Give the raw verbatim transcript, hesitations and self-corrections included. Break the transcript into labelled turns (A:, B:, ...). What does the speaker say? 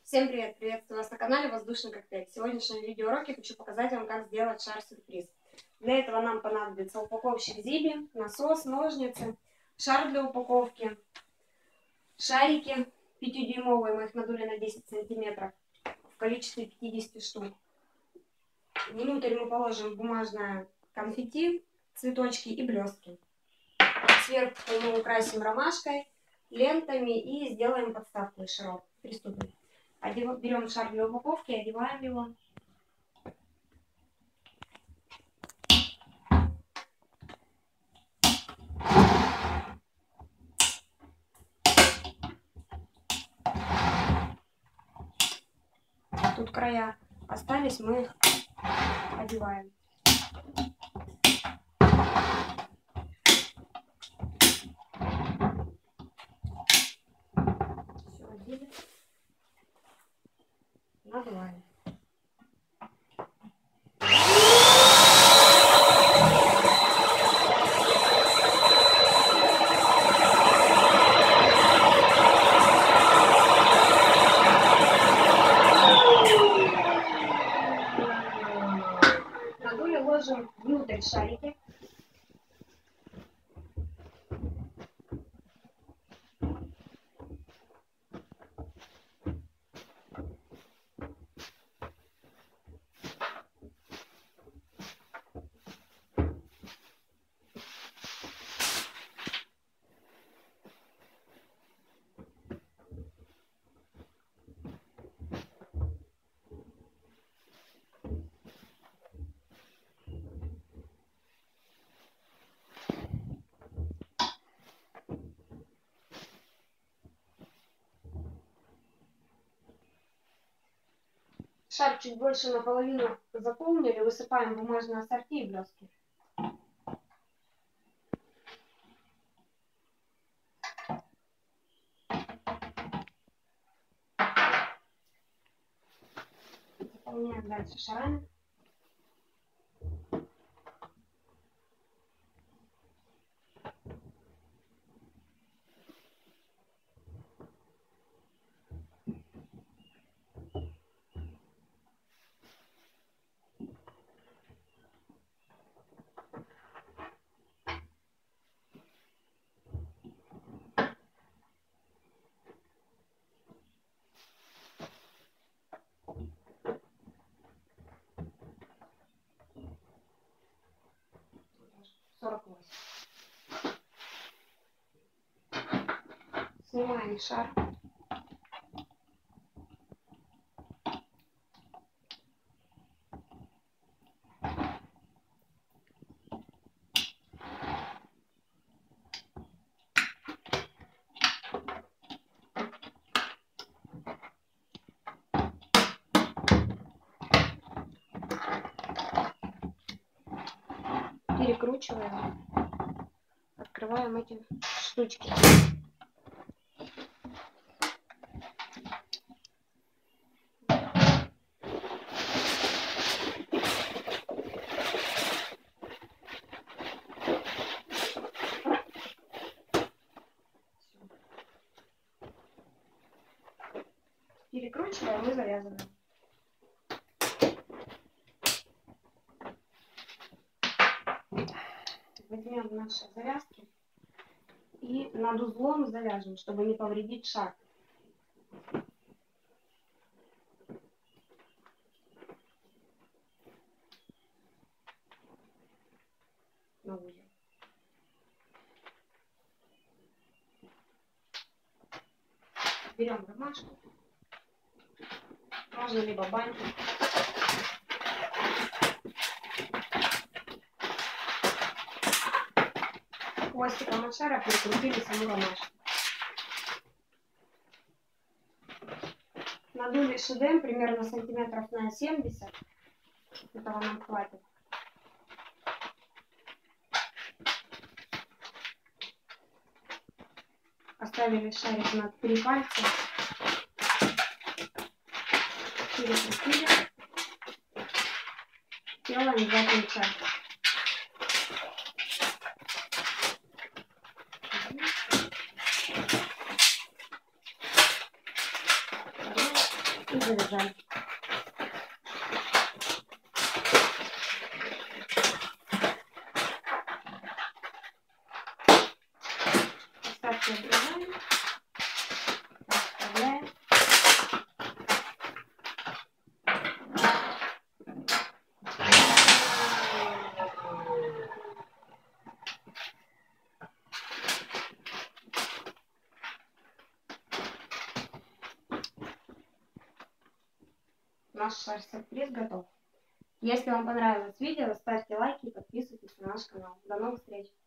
A: Всем привет! Приветствую вас на канале Воздушный коктейль. В сегодняшнем видеоуроке хочу показать вам, как сделать шар-сюрприз. Для этого нам понадобится упаковщик Зиби, насос, ножницы, шар для упаковки, шарики пятидюймовые, мы их надули на десять сантиметров в количестве пятидесяти штук. Внутрь мы положим бумажное конфетти, цветочки и блестки. Сверху мы украсим ромашкой, лентами и сделаем подставку из шаров. Приступим. Одев... Берем шар для упаковки, одеваем его. Тут края остались, мы их одеваем. Все одели. Надуваем. Надули, ложим внутрь шарики. Шар чуть больше наполовину заполнили, высыпаем бумажное ассорти и блестки. Заполняем дальше шарами. сорок восемь. Снимаем шар. Перекручиваем, открываем эти штучки. Перекручиваем и завязываем. Возьмем наши завязки и над узлом завяжем, чтобы не повредить шар. На узел. Берем ромашку, можно либо бантик. Хвостиком от шара прикрутили саму ромашку. Надули шедем примерно сантиметров на семьдесят. Этого нам хватит. Поставили шарик на три пальца. Перекрутили. Делаем два кольца. и завязали. Остатки обрезаем, вставляем. Наш шар-сюрприз готов. Если вам понравилось видео, ставьте лайки и подписывайтесь на наш канал. До новых встреч!